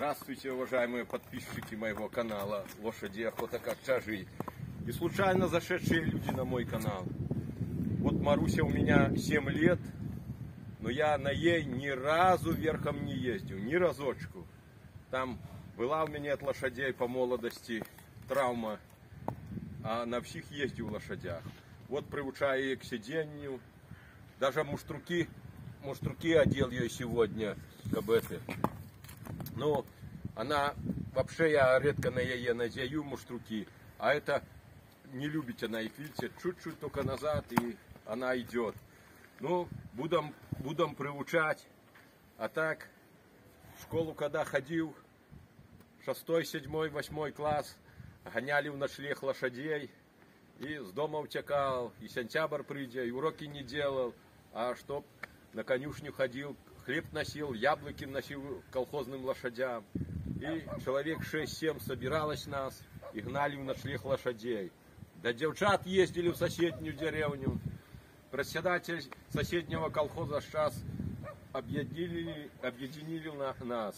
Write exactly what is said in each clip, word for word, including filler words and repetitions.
Здравствуйте, уважаемые подписчики моего канала «Лошади, охота, как чажи» и случайно зашедшие люди на мой канал. Вот Маруся у меня семь лет, но я на ей ни разу верхом не ездил, ни разочку. Там была у меня от лошадей по молодости травма, а на всех ездил лошадях. Вот приучаю ее к сидению, даже муштруки, муштруки одел ее сегодня, как бы это. Ну, она, вообще я редко на ее надею муштруки, а это не любит она их, видите, чуть-чуть только назад и она идет. Ну, будем, будем приучать, а так, в школу когда ходил, шестой, седьмой, восьмой класс, гоняли в ночлег лошадей, и с дома утекал, и сентябрь придя, и уроки не делал, а чтоб на конюшню ходил, хлеб носил, яблоки носил колхозным лошадям. И человек шесть-семь собиралось нас и гнали в ночлег лошадей. Да девчат ездили в соседнюю деревню. Председатель соседнего колхоза сейчас объединили, объединили нас.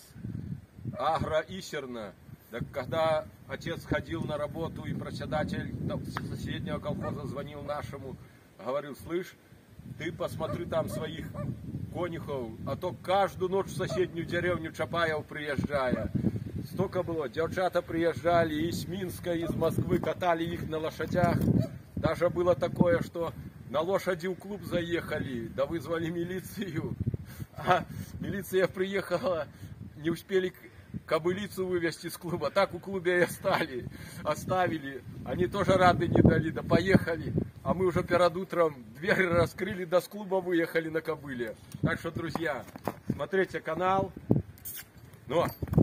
Агро-Исерна. Да когда отец ходил на работу, и председатель соседнего колхоза звонил нашему, говорил: слышь, ты посмотри там своих конюхов, а то каждую ночь в соседнюю деревню Чапаев приезжая. Столько было, девчата приезжали из Минска, из Москвы, катали их на лошадях. Даже было такое, что на лошади в клуб заехали, да вызвали милицию. А милиция приехала, не успели кобылицу вывести из клуба, так у клубе и остали, оставили. Они тоже рады не дали, да поехали. А мы уже перед утром двери раскрыли, да с клуба выехали на кобыле. Так что, друзья, смотрите канал. Ну,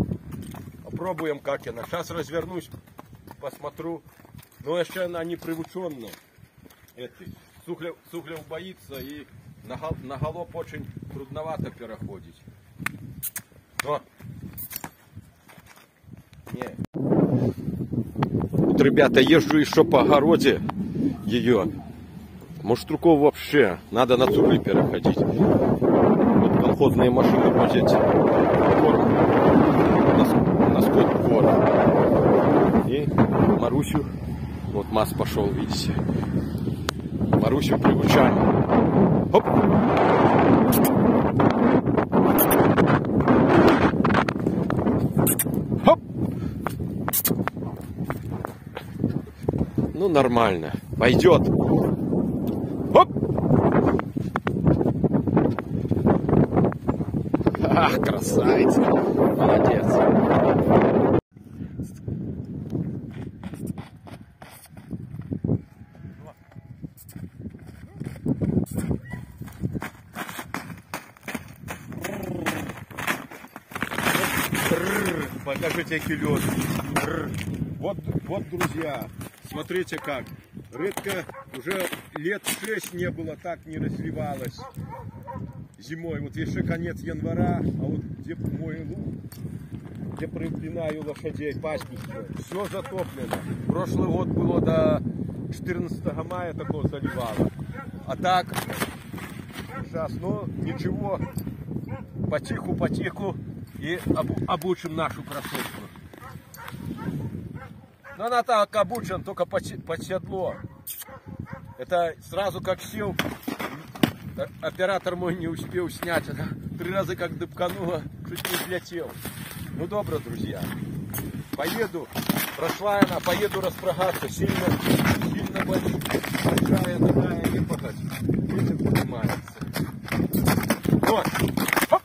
попробуем, как она. Сейчас развернусь, посмотрю. Но еще она не приученная. Сухлев, Сухлев боится, и на, на галоп очень трудновато переходить. Но. Не. Вот, ребята, езжу еще по огороде ее. Муштруков вообще надо на цугли переходить. Вот колхозные машины возить корм на, на скот корм. И Марусю, вот Мас пошел, видите. Марусю приучаем. Хоп! Хоп! Ну, нормально. Пойдет. Хоп! Ах, красавица. Молодец. Покажите килет. Вот, вот, друзья, смотрите как. Рыбка уже лет шесть не было, так не разливалась зимой. Вот еще конец января, а вот где мой луг, где припинаю лошадей, пастбище, все затоплено. Прошлый год было до четырнадцатого мая такое заливало. А так, сейчас, ну ничего, потиху-потиху и обу обучим нашу красотку. Но она так обучена, только под, под седло. Это сразу как сел, оператор мой не успел снять. Она три раза как дыбканула, чуть не взлетел. Ну добро, друзья. Поеду, прошла она, поеду распрягаться. Сильно, сильно большая такая непохоть. Ветер поднимается. Вот. Хоп.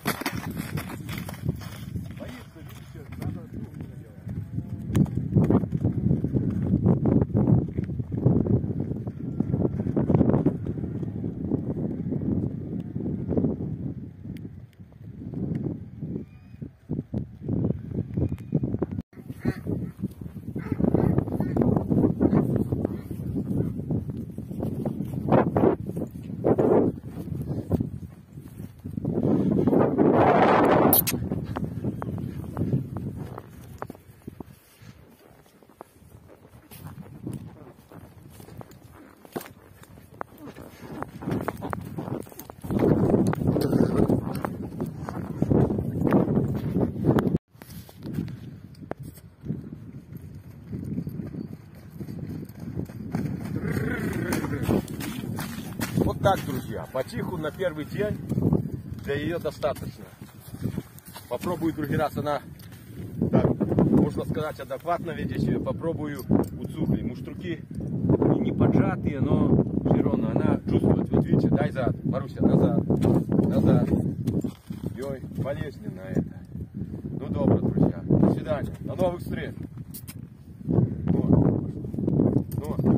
так, друзья, потиху на первый день для ее достаточно. Попробую другий раз, она, так, можно сказать, адекватно ведет себя. Попробую у цугли. Муштруки не поджатые, но все равно она чувствует. Вот видите, дай зад, Маруся, назад, назад. Ой, болезненно это. Ну добро, друзья. До свидания. До новых встреч. Вот. Ну.